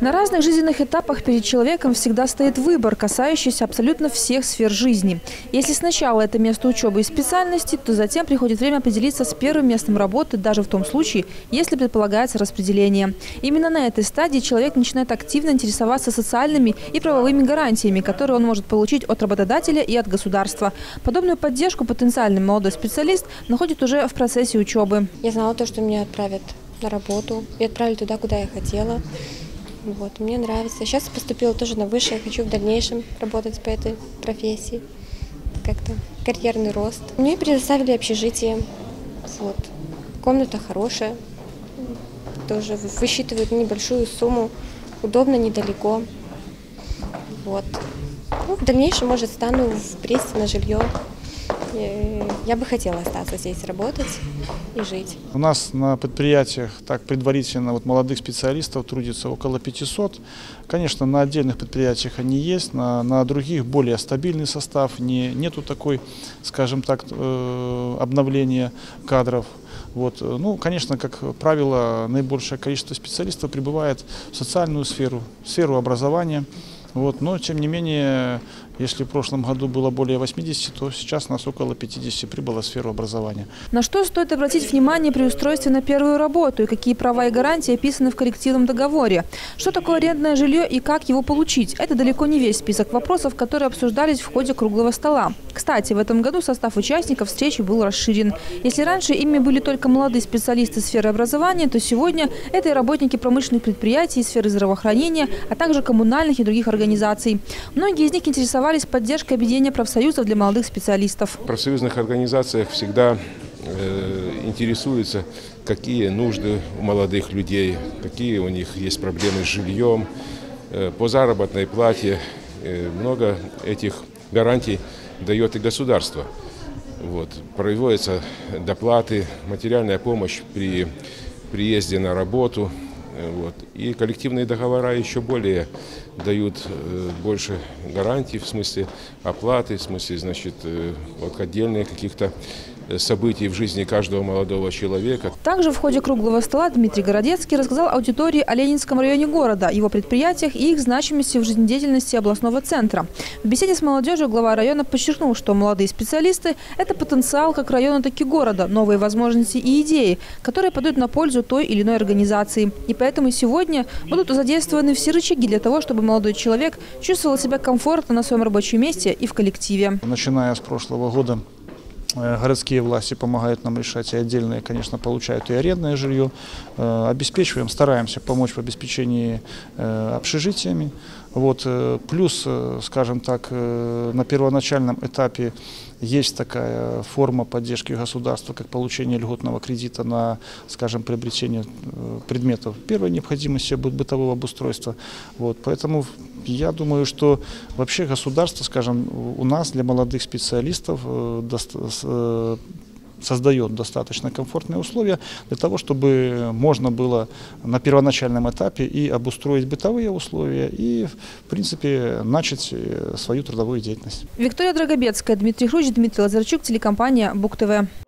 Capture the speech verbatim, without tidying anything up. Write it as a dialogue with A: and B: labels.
A: На разных жизненных этапах перед человеком всегда стоит выбор, касающийся абсолютно всех сфер жизни. Если сначала это место учебы и специальности, то затем приходит время определиться с первым местом работы, даже в том случае, если предполагается распределение. Именно на этой стадии человек начинает активно интересоваться социальными и правовыми гарантиями, которые он может получить от работодателя и от государства. Подобную поддержку потенциальный молодой специалист находит уже в процессе учебы.
B: Я знала то, что меня отправят на работу и отправили туда, куда я хотела. Вот, мне нравится. Сейчас поступила тоже на высшее, я хочу в дальнейшем работать по этой профессии. Как-то карьерный рост. Мне предоставили общежитие. Вот. Комната хорошая. Тоже высчитывают небольшую сумму. Удобно, недалеко. Вот. Ну, в дальнейшем, может, стану в прессе на жилье. Я бы хотела остаться здесь, работать и жить.
C: У нас на предприятиях так предварительно вот молодых специалистов трудится около пятисот. Конечно, на отдельных предприятиях они есть, на, на других более стабильный состав, не, нету такой, скажем так, э, обновления кадров. Вот. Ну, конечно, как правило, наибольшее количество специалистов прибывает в социальную сферу, в сферу образования. Вот. Но, тем не менее, если в прошлом году было более восьмидесяти, то сейчас нас около пятидесяти прибыло в сферу образования.
A: На что стоит обратить внимание при устройстве на первую работу и какие права и гарантии описаны в коллективном договоре? Что такое арендное жилье и как его получить? Это далеко не весь список вопросов, которые обсуждались в ходе круглого стола. Кстати, в этом году состав участников встречи был расширен. Если раньше ими были только молодые специалисты сферы образования, то сегодня это и работники промышленных предприятий, сферы здравоохранения, а также коммунальных и других организаций. Многие из них интересовались поддержкой объединения профсоюзов для молодых специалистов.
D: В профсоюзных организациях всегда э, интересуются, какие нужды у молодых людей, какие у них есть проблемы с жильем, э, по заработной плате. Э, много этих гарантий дает и государство. Вот. Производятся доплаты, материальная помощь при приезде на работу. Вот. И коллективные договора еще более дают э, больше гарантий в смысле оплаты, в смысле, значит, э, вот отдельных каких-то событий в жизни каждого молодого человека.
A: Также в ходе круглого стола Дмитрий Городецкий рассказал аудитории о Ленинском районе города, его предприятиях и их значимости в жизнедеятельности областного центра. В беседе с молодежью глава района подчеркнул, что молодые специалисты – это потенциал как района, так и города, новые возможности и идеи, которые пойдут на пользу той или иной организации. И поэтому сегодня будут задействованы все рычаги для того, чтобы молодой человек чувствовал себя комфортно на своем рабочем месте и в коллективе.
C: Начиная с прошлого года городские власти помогают нам решать, и отдельные, конечно, получают и арендное жилье. Обеспечиваем, стараемся помочь в обеспечении общежитиями. Вот. Плюс, скажем так, на первоначальном этапе есть такая форма поддержки государства, как получение льготного кредита на, скажем, приобретение предметов первой необходимости бытового обустройства. Вот. Поэтому я думаю, что вообще государство, скажем, у нас для молодых специалистов создает достаточно комфортные условия для того, чтобы можно было на первоначальном этапе и обустроить бытовые условия, и, в принципе, начать свою трудовую деятельность.
A: Виктория Драгобецкая, Дмитрий Хрущ, Дмитрий Лазарчук, телекомпания БУК ТВ.